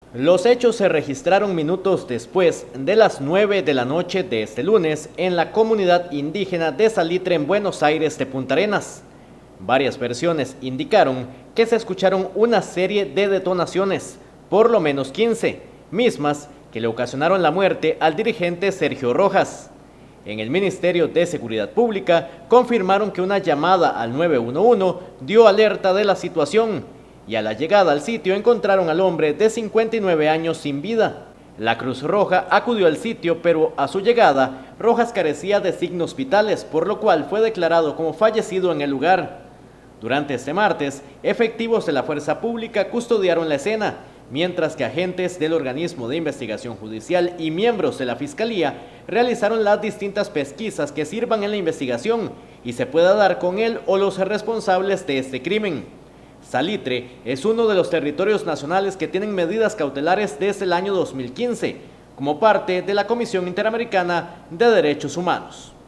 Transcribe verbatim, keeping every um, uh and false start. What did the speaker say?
Los hechos se registraron minutos después de las nueve de la noche de este lunes en la comunidad indígena de Salitre en Buenos Aires de Punta Arenas. Varias versiones indicaron que se escucharon una serie de detonaciones, por lo menos quince, mismas que le ocasionaron la muerte al dirigente Sergio Rojas. En el Ministerio de Seguridad Pública confirmaron que una llamada al nueve uno uno dio alerta de la situación y a la llegada al sitio encontraron al hombre de cincuenta y nueve años sin vida. La Cruz Roja acudió al sitio, pero a su llegada, Rojas carecía de signos vitales, por lo cual fue declarado como fallecido en el lugar. Durante este martes, efectivos de la Fuerza Pública custodiaron la escena, mientras que agentes del organismo de investigación judicial y miembros de la Fiscalía realizaron las distintas pesquisas que sirvan en la investigación y se pueda dar con él o los responsables de este crimen. Salitre es uno de los territorios nacionales que tienen medidas cautelares desde el año dos mil quince, como parte de la Comisión Interamericana de Derechos Humanos.